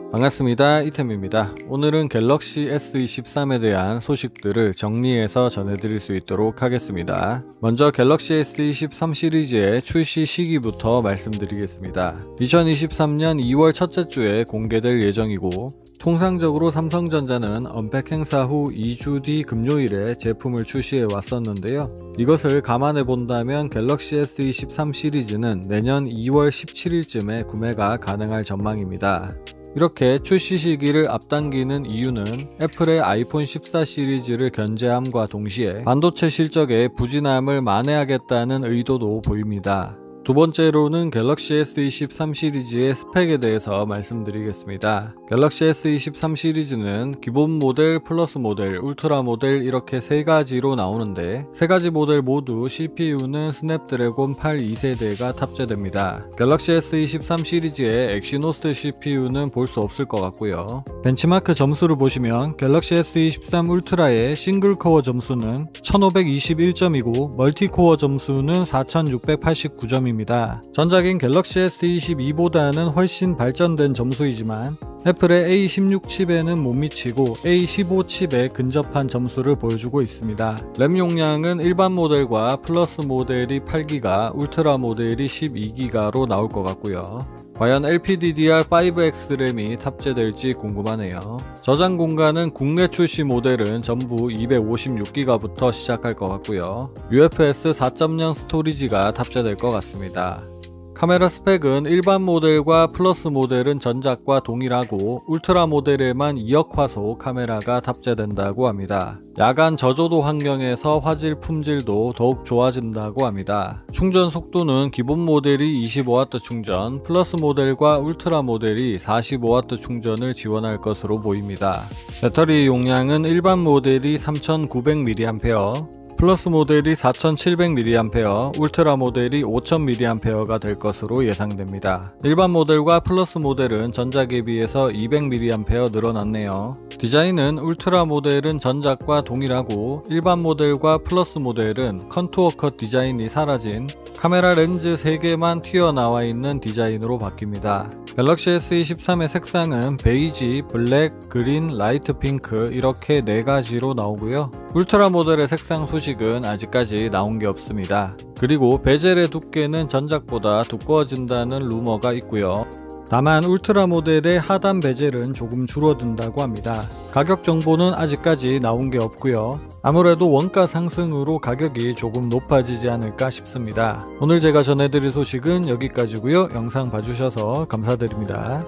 반갑습니다. 이템입니다. 오늘은 갤럭시 S23에 대한 소식들을 정리해서 전해드릴 수 있도록 하겠습니다. 먼저 갤럭시 S23 시리즈의 출시 시기부터 말씀드리겠습니다. 2023년 2월 첫째 주에 공개될 예정이고, 통상적으로 삼성전자는 언팩 행사 후 2주 뒤 금요일에 제품을 출시해 왔었는데요. 이것을 감안해 본다면 갤럭시 S23 시리즈는 내년 2월 17일쯤에 구매가 가능할 전망입니다. 이렇게 출시 시기를 앞당기는 이유는 애플의 아이폰 14 시리즈를 견제함과 동시에 반도체 실적의 부진함을 만회하겠다는 의도도 보입니다. 두 번째로는 갤럭시 S23 시리즈의 스펙에 대해서 말씀드리겠습니다. 갤럭시 S23 시리즈는 기본 모델, 플러스 모델, 울트라 모델 이렇게 세 가지로 나오는데, 세 가지 모델 모두 CPU는 스냅드래곤 8 2세대가 탑재됩니다. 갤럭시 S23 시리즈의 엑시노스 CPU는 볼 수 없을 것 같고요. 벤치마크 점수를 보시면 갤럭시 S23 울트라의 싱글코어 점수는 1521점이고 멀티코어 점수는 4689점입니다. 전작인 갤럭시 S22보다는 훨씬 발전된 점수이지만 애플의 A16 칩에는 못 미치고 A15 칩에 근접한 점수를 보여주고 있습니다. 램 용량은 일반 모델과 플러스 모델이 8GB, 울트라 모델이 12GB로 나올 것 같고요. 과연 LPDDR5X 램이 탑재될지 궁금하네요. 저장 공간은 국내 출시 모델은 전부 256GB부터 시작할 것 같고요. UFS 4.0 스토리지가 탑재될 것 같습니다. 카메라 스펙은 일반 모델과 플러스 모델은 전작과 동일하고 울트라 모델에만 2억 화소 카메라가 탑재된다고 합니다. 야간 저조도 환경에서 화질 품질도 더욱 좋아진다고 합니다. 충전 속도는 기본 모델이 25W 충전, 플러스 모델과 울트라 모델이 45W 충전을 지원할 것으로 보입니다. 배터리 용량은 일반 모델이 3900mAh, 플러스 모델이 4700mAh, 울트라 모델이 5000mAh가 될 것으로 예상됩니다. 일반 모델과 플러스 모델은 전작에 비해서 200mAh 늘어났네요. 디자인은 울트라 모델은 전작과 동일하고 일반 모델과 플러스 모델은 컨투어 컷 디자인이 사라진 카메라 렌즈 3개만 튀어나와 있는 디자인으로 바뀝니다. 갤럭시 S23의 색상은 베이지, 블랙, 그린, 라이트 핑크 이렇게 4가지로 나오고요. 울트라 모델의 색상 소식은 아직까지 나온 게 없습니다. 그리고 베젤의 두께는 전작보다 두꺼워진다는 루머가 있고요. 다만 울트라 모델의 하단 베젤은 조금 줄어든다고 합니다. 가격 정보는 아직까지 나온 게 없고요. 아무래도 원가 상승으로 가격이 조금 높아지지 않을까 싶습니다. 오늘 제가 전해드릴 소식은 여기까지고요. 영상 봐주셔서 감사드립니다.